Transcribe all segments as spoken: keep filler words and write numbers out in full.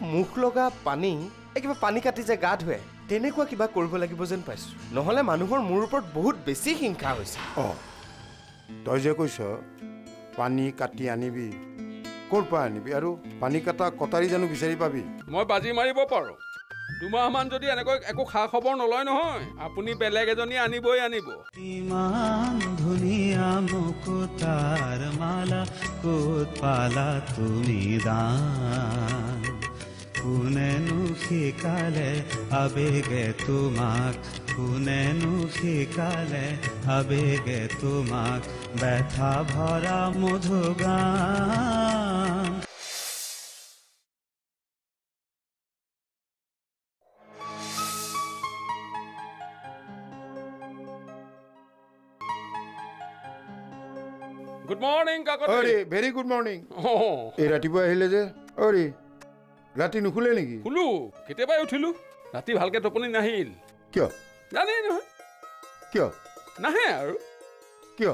মুখ লগা পানী কিবা পানী কাটি যে গা ধুৱে তেনেকুৱা কিবা কৰিব লাগিব যেন পাইছোঁ নহ'লে মানুহৰ মোৰ ওপৰত বহুত বেছি হিংসা হৈছে অঁ তই যে কৈছ পানী কাটি আনিবি ক'ৰ পৰা আনিবি আৰু পানী কাটা কটাৰী জানো বিচাৰি পাবি মই বাজি মাৰিব পাৰোঁ দুমাহমান যদি এনেকৈ একো খা খবৰ নলয় নহয় আপুনি বেলেগ এজনী আনিবই আনিব ইমান ধুনীয়া মুকুতাৰ মালা ক'ত পালা তুমি দান কোনেনো শিকালে আবেগে তোমাক কোনেনো শিকালে আবেগে তোমাক ব্যথা ভৰা মধুগান গুড মৰ্নিং কাকতি অৰে ভেৰি গুড মৰ্নিং এই ৰাতিপুৱা আহিলে যে অৰে ৰাতি নুখুলে নেকি শুলো কেতিয়াবাই উঠিলো ৰাতি ভালকে টোপনি নাহিল কিয় জানি নহয় কিয় নাহে আৰু কিয়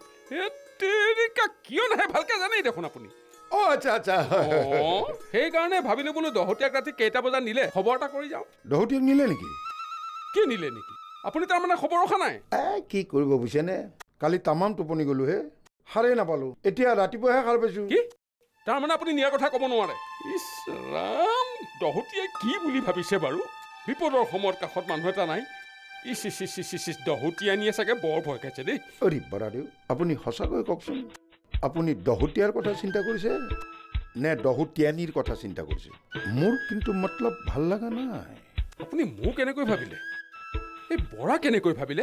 কিয় নাহে ভালকে জানেই দেখোন আপুনি অ আচ্ছা আচ্ছা সেইকাৰণে ভাবিলো বোলো দহতীয়াক ৰাতি কেইটা বজাত নিলে খবৰ এটা কৰি যাওঁ দহতীয়াক নিলে নেকি কি নিলে নেকি আপুনি তাৰমানে খবৰ ৰখা নাই এ কি কৰিব বুজিছেনে কালি তামাম টোপনি গলো হে সাৰে নাপালো এতিয়া ৰাতিপুৱাহে সাৰ পাইছো কি তাৰমানে আপুনি নিয়াৰ কথা ক'ব নোৱাৰে ইছ ৰাম দহতীয়াই কি বুলি ভাবিছে বাৰু বিপদৰ সময়ত কাষত মানুহ এটা নাই ইচ ইচ ইচ ইচ ইচ দহতীয়া নিয়ে চাগে বৰ ভয় খাইছে দেই অৰে বৰাদেউ আপুনি সঁচাকৈ কওকচোন আপুনি দহতীয়াৰ কথা চিন্তা কৰিছে নে দহতীয়ানীৰ কথা চিন্তা কৰিছে মোৰ কিন্তু মতলব ভাল লগা নাই আপুনি মোক কেনেকৈ ভাবিলে এই বৰা কেনেকৈ ভাবিলে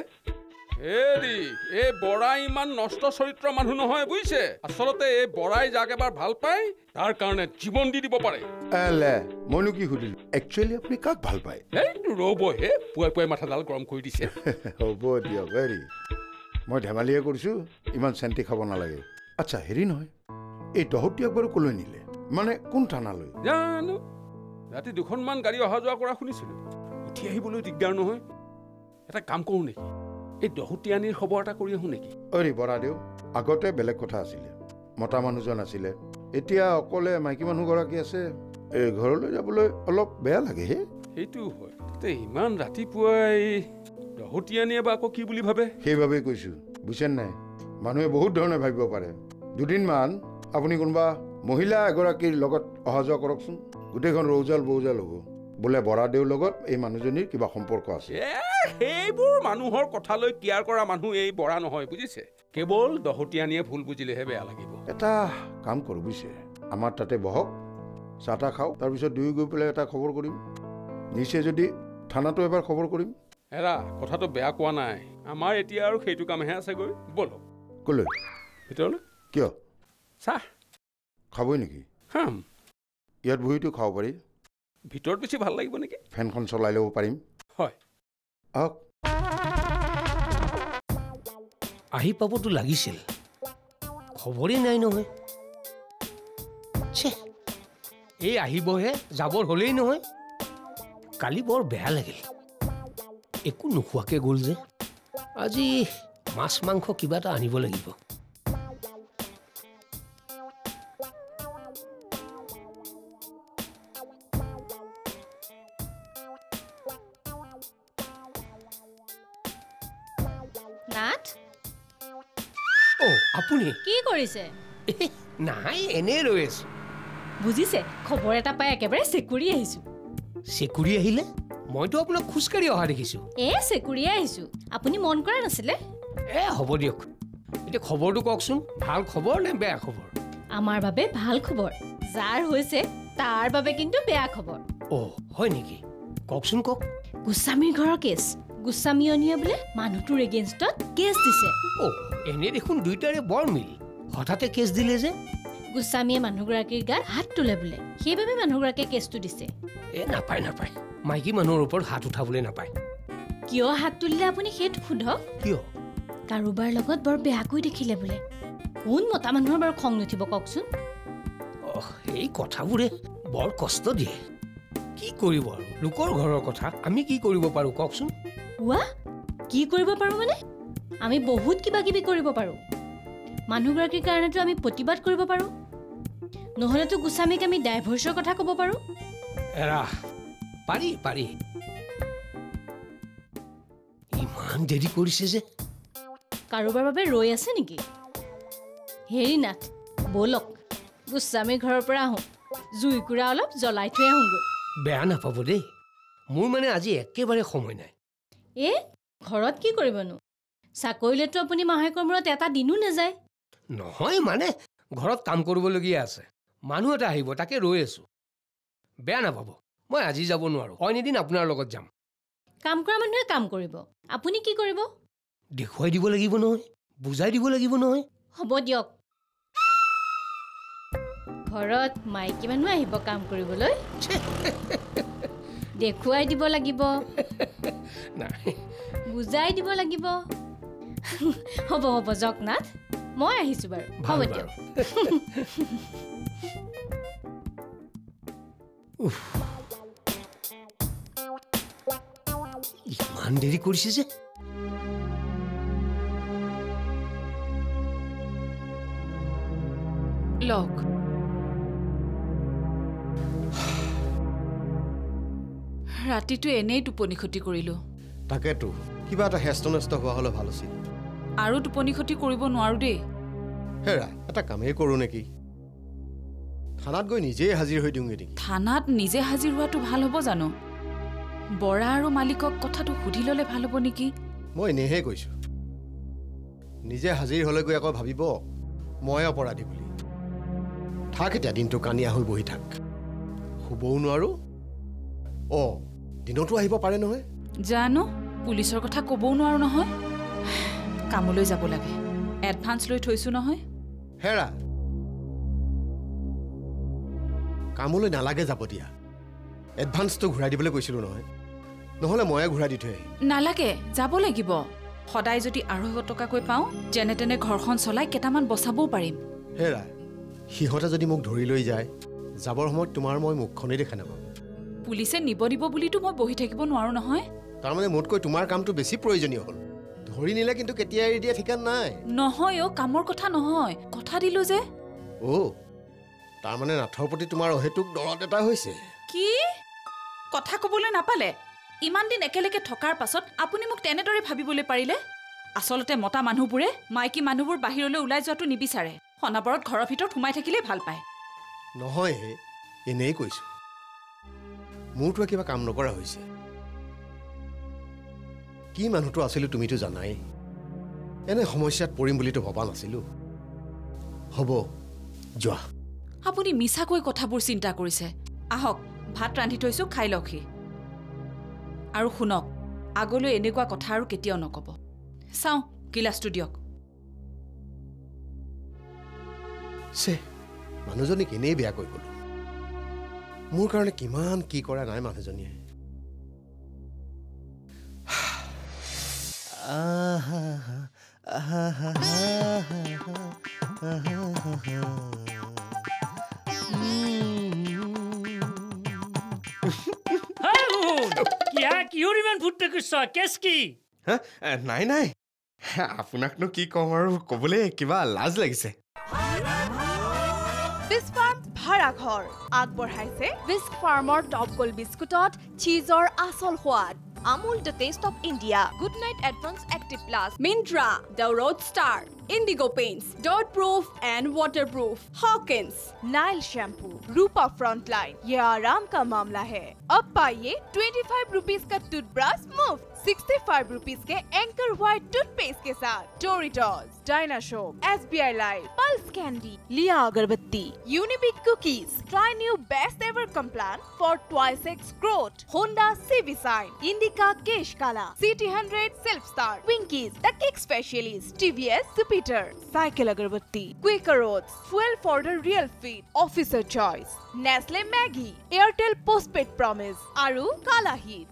হেৰি এই বৰা ইমান নষ্ট চৰিত্ৰ মানুহ নহয় বুজিছে আচলতে এই বৰাই যাক এবাৰ ভাল পায় তাৰ কাৰণে জীৱন দি দিব পাৰে এলে মইনো কি সুধিলো একচুৱেলি আপুনি কাক ভাল পায় এই ৰ'ব হে পুৱাই পুৱাই মাথাডাল গৰম কৰি দিছে হ'ব দিয়ক হেৰি মই ধেমালিহে কৰিছোঁ ইমান চেণ্টি খাব নালাগে আচ্ছা হেৰি নহয় এই দহতীয়াক বাৰু ক'লৈ নিলে মানে কোন থানালৈ জানো ৰাতি দুখনমান গাড়ী অহা যোৱা কৰা শুনিছিলোঁ উঠি আহিবলৈ দিগদাৰ নহয় এটা কাম কৰোঁ নেকি এই দহতীয়ানীৰ খবৰ এটা কৰি আহোঁ নেকি অৰে বৰাদেউ আগতে বেলেগ কথা আছিলে মতা মানুহজন আছিলে এতিয়া অকলে মাইকী মানুহগৰাকী আছে এই ঘৰলৈ যাবলৈ অলপ বেয়া লাগে হে সেইটো হয় ইমান ৰাতিপুৱাই দহতীয়ানীয়ে বা আকৌ কি বুলি ভাবে সেইবাবেই কৈছোঁ বুজিছে নাই মানুহে বহুত ধৰণে ভাবিব পাৰে দুদিনমান আপুনি কোনোবা মহিলা এগৰাকীৰ লগত অহা যোৱা কৰকচোন গোটেইখন ৰৌজাল বৌজাল হ'ব বোলে বৰাদেউৰ লগত এই মানুহজনীৰ কিবা সম্পৰ্ক আছে সেইবোৰ মানুহৰ কথালৈ কেয়াৰ কৰা মানুহ এই বৰা নহয় বুজিছে কেৱল দহতীয়ানীয়ে ভুল বুজিলেহে বেয়া লাগিব এটা কাম কৰোঁ বুজিছে আমাৰ তাতে বহক চাহ তাহ খাওঁ তাৰপিছত দুয়ো গৈ পেলাই এটা খবৰ কৰিম নিচে যদি থানাটো এবাৰ খবৰ কৰিম হেৰা কথাটো বেয়া কোৱা নাই আমাৰ এতিয়া আৰু সেইটো কামহে আছেগৈ ব'লক ক'লৈ ভিতৰলৈ কিয় চাহ খাবই নেকি খাম ইয়াত বহিটো খাব পাৰি ভিতৰত বেছি ভাল লাগিব নেকি ফেনখন চলাই ল'ব পাৰিম হয় আহক আহি পাবতো লাগিছিল খবৰেই নাই নহয় এই আহিবহে যাবৰ হ'লেই নহয় কালি বৰ বেয়া লাগিল একো নোখোৱাকৈ গ'ল যে আজি মাছ মাংস কিবা এটা আনিব লাগিব নাথ ও আপুনি কি কৰিছে নাই এনে ৰৈ আছো বুজিছে খবৰ এটা পাই একেবাৰে চেকুৰি আহিছো চেকুৰি আহিলে মইতো আপোনাক খোজকাঢ়ি অহা দেখিছো এ চেকুৰি আহিছো আপুনি মন কৰা নাছিলে এ হ'ব দিয়ক এতিয়া খবৰটো কওকচোন ভাল খবৰ নে বেয়া খবৰ আমাৰ বাবে ভাল খবৰ যাৰ হৈছে তাৰ বাবে কিন্তু বেয়া খবৰ অ হয় নেকি কওকচোন কওক গোস্বামীৰ ঘৰৰ কেছ গোস্বামীয়নীয়ে বোলে মানুহটোৰ এগেইনষ্টত কেছ দিছে অ এনে দেখোন দুইটাৰে বৰ মিল হঠাতে কেছ দিলে যে গোস্বামীয়ে মানুহগৰাকীৰ গাত হাত তোলে বোলে সেইবাবে মানুহগৰাকীয়ে কেছটো দিছে এ নাপায় নাপায় মাইকী মানুহৰ ওপৰত হাত উঠাবলৈ নাপায় কিয় হাত তুলিলে আপুনি সেইটো সোধক কিয় কাৰোবাৰ লগত বৰ বেয়াকৈ দেখিলে বোলে কোন মতা মানুহৰ বাৰু খং নুঠিব কওকচোন এই কথাবোৰে বৰ কষ্ট দিয়ে কি কৰিব আৰু লোকৰ ঘৰৰ কথা আমি কি কৰিব পাৰো কওকচোন ৱা কি কৰিব পাৰো মানে আমি বহুত কিবা কিবি কৰিব পাৰো মানুহগৰাকীৰ কাৰণেতো আমি প্ৰতিবাদ কৰিব পাৰো নহলেতো গোস্বামীক আমি ডাইভৰ্চৰ কথা ক'ব পাৰো এৰা পাৰি পাৰি ইমান দেৰি কৰিছে যে কাৰোবাৰ বাবে ৰৈ আছে নেকি হেৰি নাথ বলক গোস্বামীৰ ঘৰৰ পৰা আহোঁ জুইকুৰা অলপ জ্বলাই থৈ আহোঁগৈ বেয়া নাপাব দেই মোৰ মানে আজি একেবাৰে সময় নাই এ ঘৰত কি কৰিবনো চাকৰিলেতো আপুনি মাহেকৰ মূৰত এটা দিনো নাযায় নহয় মানে ঘৰত কাম কৰিবলগীয়া আছে মানুহ এটা আহিব তাকে ৰৈ আছো বেয়া নাপাব মই আজি যাব নোৱাৰো অইন এদিন আপোনাৰ লগত যাম কাম কৰা মানুহে কাম কৰিব আপুনি কি কৰিব দেখুৱাই দিব লাগিব নহয় বুজাই দিব লাগিব নহয় হ'ব দিয়ক ঘৰত মাইকী মানুহ আহিব কাম কৰিবলৈ দেখুৱাই দিব লাগিব নাই বুজাই দিব লাগিব হ'ব হ'ব জগন্নাথ মই আহিছোঁ বাৰু হ'ব দিয়ক ইমান দেৰি কৰিছে যে লগ ৰাতিটো এনেই টোপনি ক্ষতি কৰিলোঁ তাকেতো কিবা এটা হেষ্ট নষ্ট হোৱা হ'লে ভাল আছিল আৰু টোপনি ক্ষতি কৰিব নোৱাৰো দেই হেৰা এটা কামেই কৰোঁ নেকি থানাত গৈ নিজেই হাজিৰ হৈ দিওঁগৈ নেকি থানাত নিজে হাজিৰ হোৱাটো ভাল হ'ব জানো বৰা আৰু মালিকক কথাটো সুধি ল'লে ভাল হ'ব নেকি মই এনেহে কৈছোঁ নিজে হাজিৰ হ'লে গৈ আকৌ ভাবিব মই অপৰাধী বুলি থাক এতিয়া দিনটো কানিয়া হৈ বহি থাক শুবও নোৱাৰো অঁ দিনতো আহিব পাৰে নহয় জানো পুলিচৰ কথা ক'বও নোৱাৰো নহয় কামলৈ যাব লাগে এডভান্স লৈ থৈছো নহয় হেৰা কামলৈ নালাগে যাব দিয়া এডভান্সটো ঘূৰাই দিবলৈ কৈছিলোঁ নহয় নহ'লে ময়ে ঘূৰাই দি থৈ আহিম নালাগে যাব লাগিব সদায় যদি আঢ়ৈশ টকাকৈ পাওঁ যেনে তেনে ঘৰখন চলাই কেইটামান বচাবও পাৰিম হেৰা সিহঁতে যদি মোক ধৰি লৈ যায় যাবৰ সময়ত তোমাৰ মই মুখখনেই দেখা নাপাম পুলিচে নিব দিব বুলিতো মই বহি থাকিব নোৱাৰো নহয় তাৰমানে মোতকৈ তোমাৰ কামটো বেছি প্ৰয়োজনীয় হ'ল ধৰি নিলে কিন্তু কেতিয়া এৰি দিয়া ঠিকান নাই নহয় অ' কামৰ কথা নহয় কথা দিলো যে অ' তাৰমানে নাথৰ প্ৰতি তোমাৰ অহেতুক দৰদ এটা হৈছে কি কথা ক'বলৈ নাপালে ইমান দিন একেলগে থকাৰ পাছত আপুনি মোক তেনেদৰে ভাবিবলৈ পাৰিলে আচলতে মতা মানুহবোৰে মাইকী মানুহবোৰ বাহিৰলৈ ওলাই যোৱাটো নিবিচাৰে সনাবৰত ঘৰৰ ভিতৰত সোমাই থাকিলেই ভাল পায় নহয় হে এনেই কৈছোঁ মোৰতো কিবা কাম নকৰা হৈছে কি মানুহটো আছিলোঁ তুমিতো জানাই এনে সমস্যাত পৰিম বুলিতো ভবা নাছিলোঁ হ'ব যোৱা আপুনি মিছাকৈ কথাবোৰ চিন্তা কৰিছে আহক ভাত ৰান্ধি থৈছোঁ খাই লওকহি আৰু শুনক আগলৈ এনেকুৱা কথা আৰু কেতিয়াও নক'ব চাওঁ গিলাচটো দিয়ক চে মানুহজনীক এনেই বেয়া কৈ গ'লো মোৰ কাৰণে কিমান কি কৰা নাই মানুহজনীয়ে নাই নাই আপোনাকনো কি কম আৰু ক'বলৈ কিবা লাজ লাগিছে ভাড়াঘৰ আগবঢ়াইছে বিস্ক ফাৰ্মৰ টপ গোল্ড বিস্কুটত চীজৰ আচল সোৱাদ Amul the taste of India Good Night advance active plus Myntra the road star Indigo paints dirt proof and water proof Hawkins Nyle shampoo Rupa frontline ये आराम का मामला है अब पाइए पच्चीस रुपीस का टूथब्रश मुफ्त पैंसठ रुपीस के एंकर व्हाइट टूथपेस्ट के साथ डोरिटोस डायनाशोप एसबीआई लाइफ पल्स कैंडी लिया अगरबत्ती Unibic cookies try new best ever Complan for twice X growth Honda CB Shine Indica केश काला city hundred self star Winkies the cake specialist TVS Jupiter cycle अगरबत्ती Quaker oats fuel for the real feed officer choice Nestle Maggie Airtel postpaid promise aru kala heat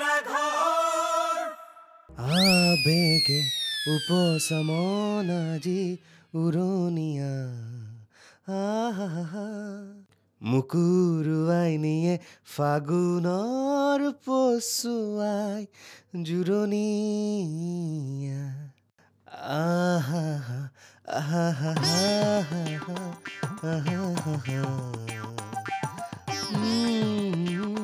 আবেগে উপসমনাজি উরনিয়া আহা মুকুরুয়াই নিয়ে ফাগুনর পশুয়াই জুরনিয়া আহা আহা আহা আহা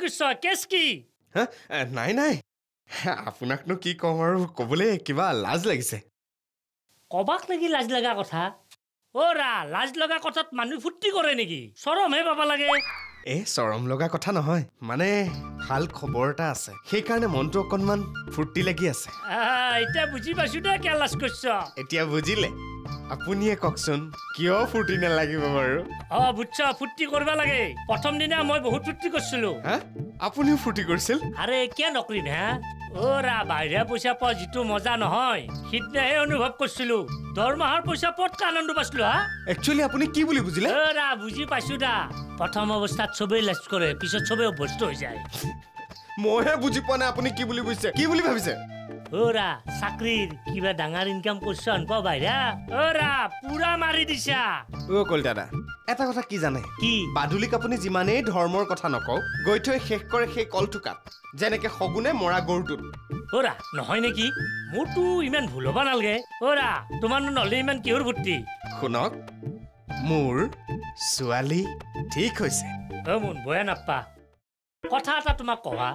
কৰিছ কেছ কি নাই নাই আপোনাকনো কি কম আৰু ক'বলৈ কিবা লাজ লাগিছে কবাক লাগি লাজ লগা কথা ওৰা লাজ লগা কথাত মানুহ ফুৰ্তি কৰে নেকি চৰমহে পাব লাগে এ চৰম লগা কথা নহয় মানে ভাল খবৰ এটা আছে সেইকাৰণে মনটো অকণমান ফুৰ্তি লাগি আছে এতিয়া বুজি পাইছো দে কিয় লাজ কৰিছ এতিয়া বুজিলে আপুনিয়ে কওকচোন কিয় ফুৰ্তি নালাগিব বাৰু অ বুজছ ফুৰ্তি কৰিব লাগে প্ৰথম দিনা মই বহুত ফুৰ্তি কৰিছিলো হা আপুনিও ফুৰ্তি কৰিছিল আৰে কিয় নকৰিম হা ওৰা বাহিৰা পইচা পোৱা যিটো মজা নহয় সিদিনাহে অনুভৱ কৰিছিলো দৰমহাৰ পইচা পত আনন্দ পাইছিলো হা একচুৱেলি আপুনি কি বুলি বুজিলে ওৰা বুজি পাইছো দা প্ৰথম অৱস্থাত চবেই লাজ কৰে পিছত চবেই অভ্যস্ত হৈ যায় মইহে বুজি পোৱা নাই আপুনি কি বুলি বুজিছে কি বুলি ভাবিছে ওৰা চাকৰিৰ কিবা ডাঙৰ ইনকাম কৰিছ আনপা বাহিৰা ওৰা পুৰা মাৰি দিছা অ কলিতাদা এটা কথা কি জানে কি বাদুলিক আপুনি যিমানেই ধৰ্মৰ কথা নকওঁ গৈ থৈ শেষ কৰে সেই কলথোকাত যেনেকে সগুনে মৰা গৰুটোত ওৰা নহয় নেকি মোৰতো ইমান ভুল হ'ব নালাগে ওৰা তোমাৰ নহ'লে ইমান কিহৰ ভৰ্তি শুনক মোৰ ছোৱালী ঠিক হৈছে অ মোন বয়া নাপা কথা এটা তোমাক কবা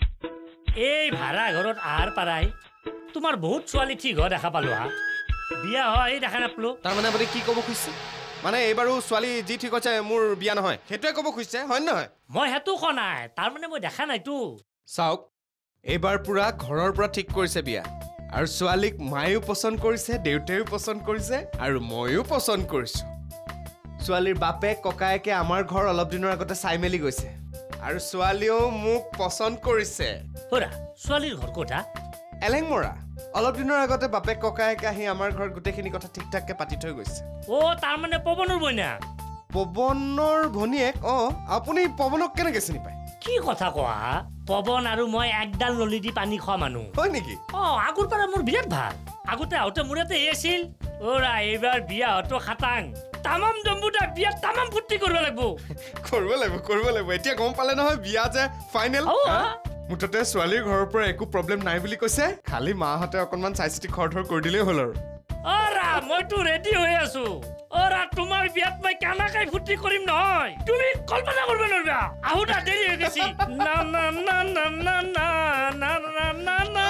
এই ভাড়া ঘৰত আহাৰ পাৰাই তোমাৰ বহুত ছোৱালী ঠিক হোৱা দেখা পালো হা বিয়া হয় দেখা নাপালো তাৰমানে আপুনি কি ক'ব খুজিছে মানে এইবাৰো ছোৱালী যি ঠিক হৈছে মোৰ বিয়া নহয় সেইটোৱে ক'ব খুজিছে হয় নহয় মই সেইটো কোৱা নাই তাৰমানে মই দেখা নাইতো চাওক এইবাৰ পুৰা ঘৰৰ পৰা ঠিক কৰিছে বিয়া আৰু ছোৱালীক মায়েও পচন্দ কৰিছে দেউতায়েও পচন্দ কৰিছে আৰু ময়ো পচন্দ কৰিছো ছোৱালীৰ বাপেক ককায়েকে আমাৰ ঘৰ অলপ দিনৰ আগতে চাই মেলি গৈছে আৰু ছোৱালীও মোক পচন্দ কৰিছে ওৰা ছোৱালীৰ ঘৰ কোঠা এলেংমৰা অলপ দিনৰ আগতে বাপেক ককায়েকে আহি আমাৰ ঘৰত গোটেইখিনি কথা ঠিক ঠাককে পাতি থৈ গৈছে অ তাৰমানে পৱনৰ বইনা পৱনৰ ভনীয়েক অ আপুনি পৱনক কেনেকে চিনি পায় কি কথা কোৱা পৱন আৰু মই একডাল নলী দি পানী খোৱা মানুহ হয় নেকি অ আগৰ পৰা মোৰ বিৰাট ভাল আগতে আহোঁতে মোৰ ইয়াতে এই আছিল ওৰা এইবাৰ বিয়া হতো খাটাং তামাম জম্বুটা বিয়া তামাম ফুৰ্তি কৰিব লাগিব কৰিব লাগিব কৰিব লাগিব এতিয়া গম পালে নহয় বিয়া যে ফাইনেল মুঠতে ছোৱালীৰ ঘৰৰ পৰা একো প্ৰব্লেম নাই বুলি কৈছে খালি মাহঁতে অকণমান চাই চিতি খৰধৰ কৰি দিলেই হ'ল আৰু ওৰা মইতো ৰেডি হৈ আছো ওৰা তোমাৰ বিয়াত মই কেনেকৈ ফুৰ্তি কৰিম নহয় তুমি কল্পনা কৰিব নোৱাৰিবা আহোঁতে দেৰি হৈ গৈছি না না না না না না না না না না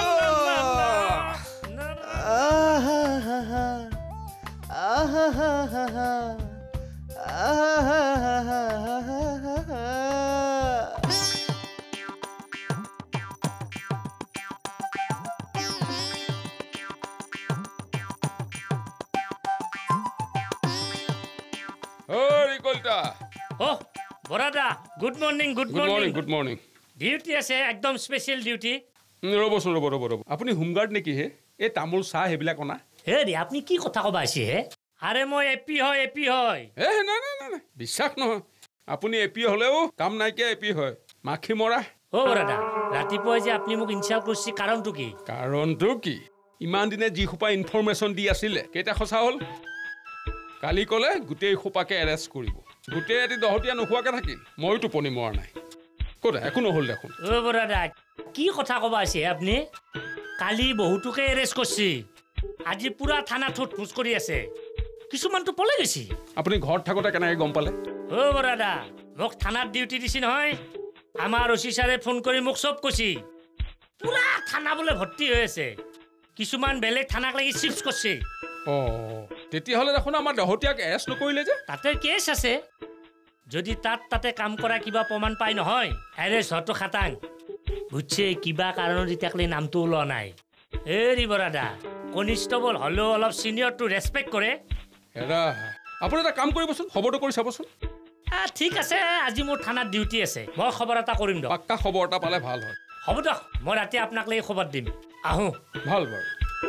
good morning good morning good morning duty আছে একদম স্পেচিয়েল ডিউটি ৰ'বচোন ৰ'ব ৰ'ব ৰ'ব আপুনি হোমগাৰ্ড নেকি হে এই তামোল চাহ সেইবিলাক অনা হেৰি আপুনি কি কথা ক'ব আহিছে হে আৰে মই এপি হয় এপি হয় এ নাই নাই নাই বিশ্বাস নহয় আপুনি এপি হ'লেও কাম নাইকিয়া এপি হয় মাখি মৰা অ' দাদা ৰাতিপুৱাই যে আপুনি মোক ইনচাল্ট কৰিছে কাৰণটো কি কাৰণটো কি ইমান দিনে যি সোপা ইনফৰমেশ্যন দি আছিলে কেইটা সঁচা হ'ল কালি ক'লে গোটেই সোপাকে এৰেষ্ট কৰিব গোটেই ৰাতি দহতীয়া নোখোৱাকে থাকিল ময়ো টোপনি মৰা নাই ক'ত একো নহ'ল দেখোন অ' দাদা কি কথা ক'ব আহিছে আপুনি কালি বহুতোকে এৰেষ্ট কৰিছে আজি পুৰা থানা ঠোঁট ফুচ কৰি আছে কিছুমানতো পলাই গৈছে আপুনি ঘৰত থাকোঁতে কেনেকৈ গম পালে অ' দাদা মোক থানাত ডিউটি দিছে নহয় আমাৰ অচি ছাৰে ফোন কৰি মোক চব কৈছে পুৰা থানা বোলে ভৰ্তি হৈ আছে কিছুমান বেলেগ থানাক লাগি চিফ্ট কৰিছে অঁ তেতিয়াহ'লে দেখোন আমাৰ দহতীয়াক এৰেষ্ট নকৰিলে যে তাতে কেছ আছে যদি তাত তাতে কাম কৰা কিবা প্ৰমাণ পাই নহয় এৰেষ্ট হোৱাটো খাটাং বুজিছে কিবা কাৰণত এতিয়াকলৈ নামটো ওলোৱা নাই হেৰি বৰাদা কনিষ্টেবল হ'লেও অলপ ছিনিয়ৰটো ৰেচপেক্ট কৰে হেৰা আপুনি এটা কাম কৰিবচোন খবৰটো কৰি চাবচোন ঠিক আছে আজি মোৰ থানাত ডিউটি আছে মই খবৰ এটা কৰিম দিয়ক পাক্কা খবৰ এটা পালে ভাল হয় হ'ব দিয়ক মই ৰাতি আপোনাক লৈ খবৰ দিম আহোঁ ভাল বাৰু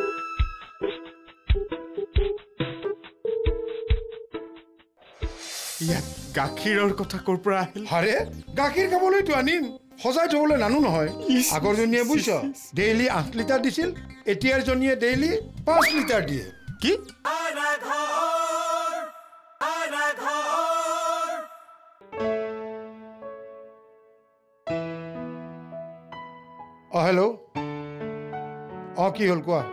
ইয়াত গাখীৰৰ কথা ক'ৰ পৰা আহিল আৰে গাখীৰ খাবলৈতো আনিম সজাই থবলৈ নানো নহয় আগৰজনীয়ে বুজিছ ডেইলি আঠ লিটাৰ দিছিল এতিয়াৰ জনীয়ে ডেইলি পাঁচ লিটাৰ দিয়ে কি অঁ হেল্ল' অঁ কি হ'ল কোৱা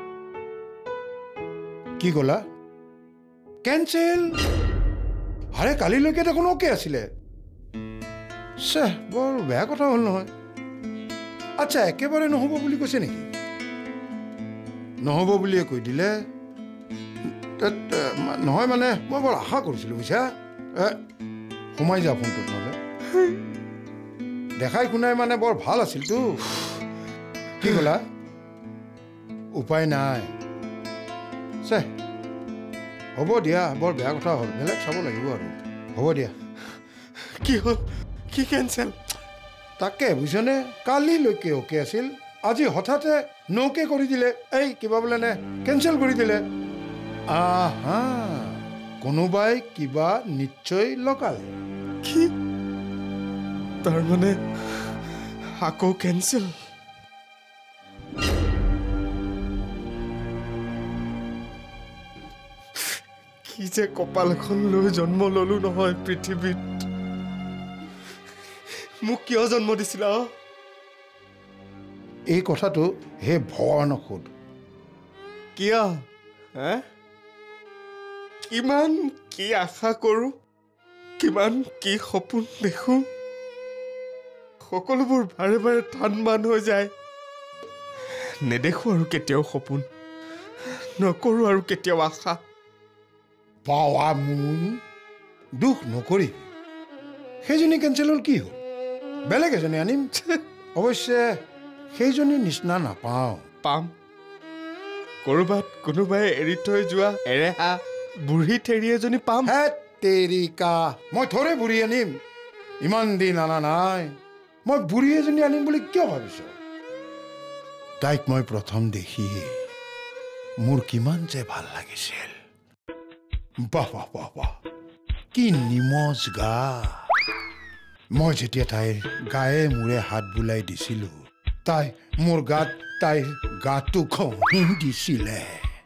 কি ক'লা কেঞ্চেল আৰে কালিলৈকে দেখোন অ'কে আছিলে চে বৰ বেয়া কথা হ'ল নহয় আচ্ছা একেবাৰে নহ'ব বুলি কৈছে নেকি নহ'ব বুলিয়ে কৈ দিলে নহয় মানে মই বৰ আশা কৰিছিলোঁ বুজিছা সোমাই যাওঁ ফোনটোত নহ'লে দেখাই শুনাই মানে বৰ ভাল আছিলতো কি ক'লা উপায় নাই চে হ'ব দিয়া বৰ বেয়া কথা হ'ল বেলেগ চাব লাগিব আৰু হ'ব দিয়া কি হ'ল কি কেঞ্চেল তাকে বুজিছনে কালিলৈকে অ'কে আছিল আজি হঠাতে ন'কে কৰি দিলে এই কিবা বোলে নে কেঞ্চেল কৰি দিলে আহা কোনোবাই কিবা নিশ্চয় লগালে কি তাৰমানে আকৌ কেঞ্চেল কি যে কপাল এখন লৈ জন্ম ললো নহয় পৃথিৱীত মোক কিয় জন্ম দিছিলা এই কথাটো হে ভগৱানক সোধ কিয় হে কিমান কি আশা কৰোঁ কিমান কি সপোন দেখোঁ সকলোবোৰ বাৰে বাৰে টান মান হৈ যায় নেদেখোঁ আৰু কেতিয়াও সপোন নকৰোঁ আৰু কেতিয়াও আশা পাৱা মোন দুখ নকৰি সেইজনী কেঞ্চেল হ'ল কি হ'ল বেলেগ এজনী আনিম অৱশ্যে সেইজনী নিচিনা নাপাওঁ পাম ক'ৰবাত কোনোবাই এৰি থৈ যোৱা এৰেহা বুঢ়ী ঠেৰি এজনী পাম হে তেৰিকা মই থৰে বুঢ়ী আনিম ইমান দিন অনা নাই মই বুঢ়ী এজনী আনিম বুলি কিয় ভাবিছ তাইক মই প্ৰথম দেখিয়ে মোৰ কিমান যে ভাল লাগিছিল বাহ বাহ বাহ বাহ কি নিমজ গা মই যেতিয়া তাইৰ গায়ে মূৰে হাত বুলাই দিছিলোঁ তাই মোৰ গাত তাইৰ গাটো ঘঁহি দিছিলে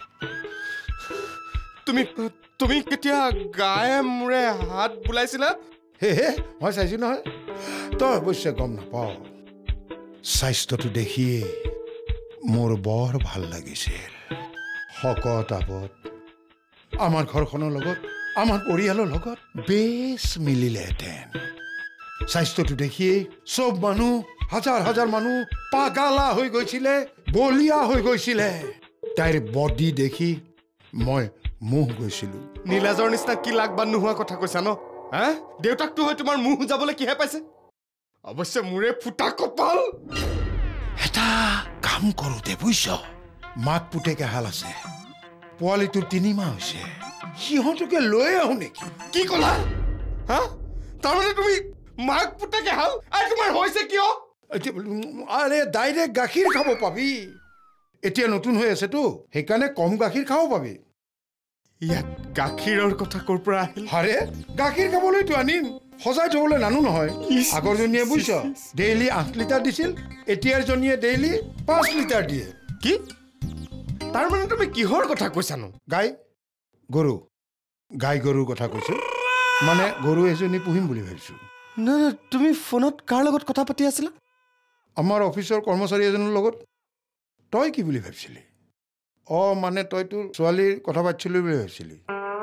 তুমি তুমি কেতিয়া গায়ে মূৰে হাত বুলাইছিলা হে হে মই চাইছোঁ নহয় তই অৱশ্যে গম নাপাওঁ স্বাস্থ্যটো দেখিয়ে মোৰ বৰ ভাল লাগিছিল শকত আবত আমাৰ ঘৰখনৰ লগত আমাৰ পৰিয়ালৰ লগত বেছ মিলিলেহেঁতেন স্বাস্থ্যটো দেখিয়ে চব মানুহ হাজাৰ হাজাৰ মানুহ পাগালা হৈ গৈছিলে বলিয়া হৈ গৈছিলে তাইৰ বডি দেখি মই মুহ গৈছিলোঁ নীলাজৰ নিচিনা কি লাগ বান নোহোৱা কথা কৈছা ন হা দেউতাকটো হৈ তোমাৰ মুহ যাবলৈ কিহে পাইছে অৱশ্যে মোৰে ফুটা কপাল এটা কাম কৰোঁতে বুজিছ মাক পুতেকে হাল আছে পোৱালিটোৰ তিনিমাহ হৈছে সিহঁতকে লৈ আহোঁ নেকি কি ক'লা হা তাৰমানে তুমি মাক পুতেকে হাল আৰু তোমাৰ হৈছে কিয় আৰে ডাইৰেক্ট গাখীৰ খাব পাবি এতিয়া নতুন হৈ আছেতো সেইকাৰণে কম গাখীৰ খাব পাবি ইয়াত গাখীৰৰ কথা ক'ৰ পৰা আহিল আৰে গাখীৰ খাবলৈতো আনিম সজাই থবলৈ নানো নহয় আগৰজনীয়ে বুজিছ ডেইলি আঠ লিটাৰ দিছিল এতিয়াৰ জনীয়ে ডেইলি পাঁচ লিটাৰ দিয়ে কি তাৰমানে তুমি কিহৰ কথা কৈছানো গাই গৰু গাই গৰুৰ কথা কৈছোঁ মানে গৰু এজনী পুহিম বুলি ভাবিছোঁ নাই নাই তুমি ফোনত কাৰ লগত কথা পাতি আছিলা আমাৰ অফিচৰ কৰ্মচাৰী এজনৰ লগত তই কি বুলি ভাবিছিলি অঁ মানে তই তোৰ ছোৱালীৰ কথা পাতিছিলি বুলি ভাবিছিলি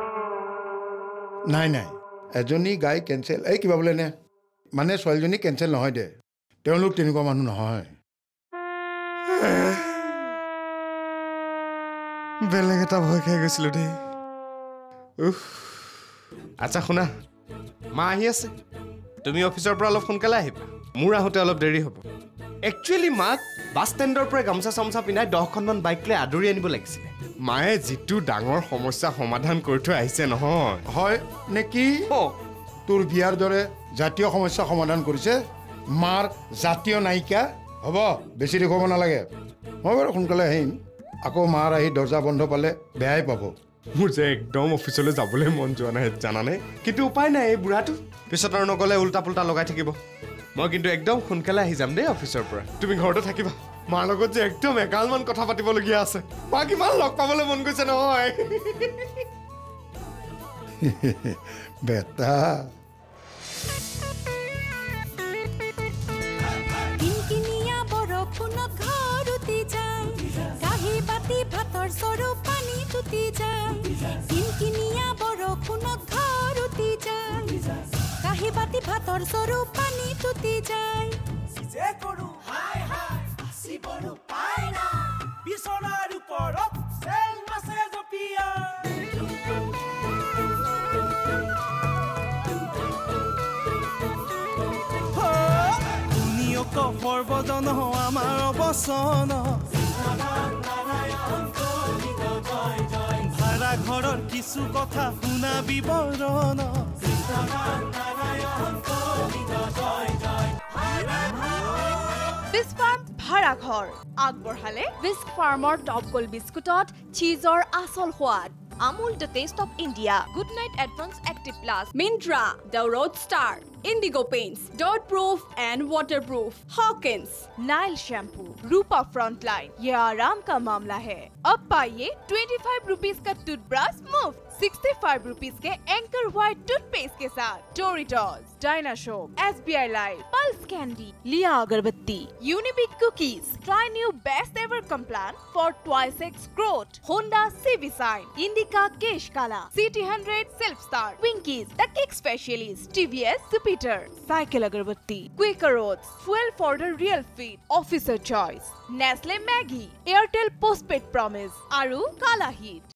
নাই নাই এজনী গাই কেঞ্চেল এই কিবা বোলে নে মানে ছোৱালীজনী কেঞ্চেল নহয় দে তেওঁলোক তেনেকুৱা মানুহ নহয় বেলেগ এটা ভয় খাই গৈছিলোঁ দেই উফ আচ্ছা শুনা মা আহি আছে তুমি অফিচৰ পৰা অলপ সোনকালে আহিবা মোৰ আহোঁতে অলপ দেৰি হ'ব একচুৱেলি মাক বাছ ষ্টেণ্ডৰ পৰা গামোচা চামোচা পিন্ধাই দহখনমান বাইক লৈ আদৰি আনিব লাগিছিলে মায়ে যিটো ডাঙৰ সমস্যা সমাধান কৰি থৈ আহিছে নহয় হয় নেকি তোৰ বিয়াৰ দৰে জাতীয় সমস্যা সমাধান কৰিছে মাৰ জাতীয় নায়িকা হ'ব বেছি দেখুৱাব নালাগে মই বাৰু সোনকালে আহিম আকৌ মাৰ আহি দৰ্জা বন্ধ পালে বেয়াই পাব মোৰ যে একদম অফিচলৈ যাবলৈ মন যোৱা নাই জানানে কিন্তু উপায় নাই এই বুঢ়াটো পিছত আৰু নগ'লে উল্টা পুল্টা লগাই থাকিব মই কিন্তু একদম সোনকালে আহি যাম দেই অফিচৰ পৰা তুমি ঘৰতে থাকিবা মাৰ লগত যে একদম এগালমান কথা পাতিবলগীয়া আছে মাক ইমান লগ পাবলৈ মন গৈছে নহয় বেটা ভাতৰ সৰু পানী তুতি যায় কিনকিনিয়া বৰষুণত ঘৰ উতি যায় কাঁহী বাতি ভাতৰ সৰু পানী সৰ্বজন আমাৰ অবচন ভাড়া ঘৰৰ কিছু কথা শুনা বিৱৰণ বিস্ক ফাৰ্ম ভাড়াঘৰ আগবঢ়ালে বিস্ক ফাৰ্মৰ টপ গোল বিস্কুটত চীজৰ আচল সোৱাদ Amul, the taste of India. Good Night Advanced Active Plus. Mindra, the Road Star. Indigo Paints, dirt proof and waterproof. Hawkins, Nile Shampoo. Rupa Frontline. ये आराम का मामला है. अब पाइए twenty-five rupees का टूथब्रश मुफ्त. sixty-five rupees के एंकर व्हाइट टूथपेस्ट के साथ. Doritos, Dynashow, S B I Live, Pulse Candy, Lia अगरबत्ती, Unibic Cookies. Try new best ever complan for twice X growth. Honda Civic Sign, Indica Kesh Kala, C T one hundred Self Start, Winkies, the Kick Specialist, T V S Jupiter, Cycle Agarbatti, Quaker Oats, Fuel for the Real Fit, Officer Choice, Nestle Maggie, Airtel Postpaid Promise, Aru Kala Heat.